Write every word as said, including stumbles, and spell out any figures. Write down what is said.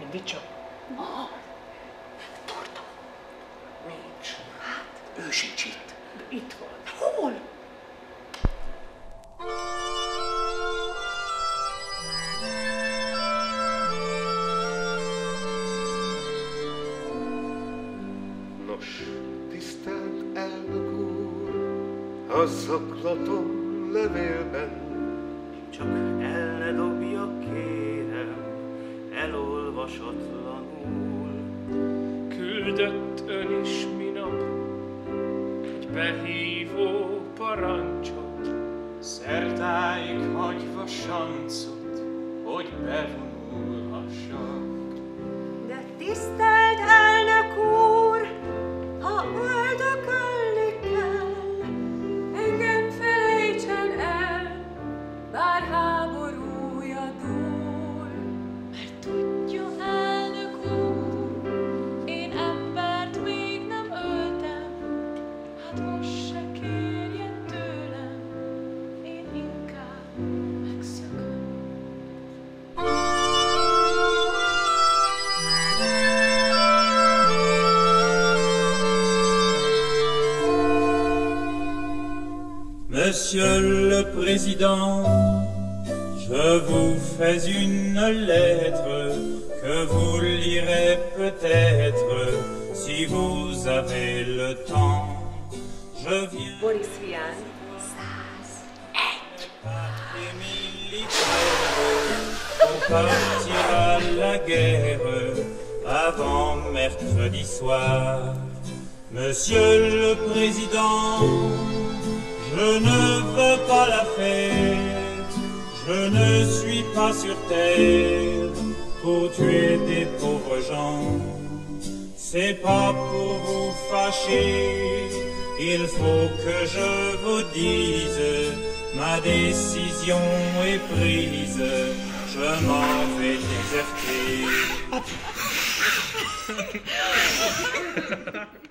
Dicsak. Aha. Torta. Nincs. Hát? Ő sincs itt. De itt van. Hol? Nos, tisztelt elnök úr, a zaklatom levélben. Csak el ne dobja, kérem, elolvasatlanul. Küldött ön is minap egy behívó parancsot, Szertáig hagyva sancot, hogy bevonulhassak. De tisztelt elnök úr, ha öldökölni kell, engem felejtsen el, bár háborúja dúl. Mert tudja, elnök úr, én embert még nem öltem, hát most se kérjen tőlem, én inkább megszököm. Monsieur le Président, je vous fais une lettre que vous lirez peut-être si vous avez le temps. Je viens Boris Vian, száz egy. des militaires pour partir à la guerre avant mercredi soir. Monsieur le Président, je ne veux pas la fête, je ne suis pas sur terre pour tuer des pauvres gens. C'est pas pour vous fâcher, il faut que je vous dise, ma décision est prise, je m'en vais déserter.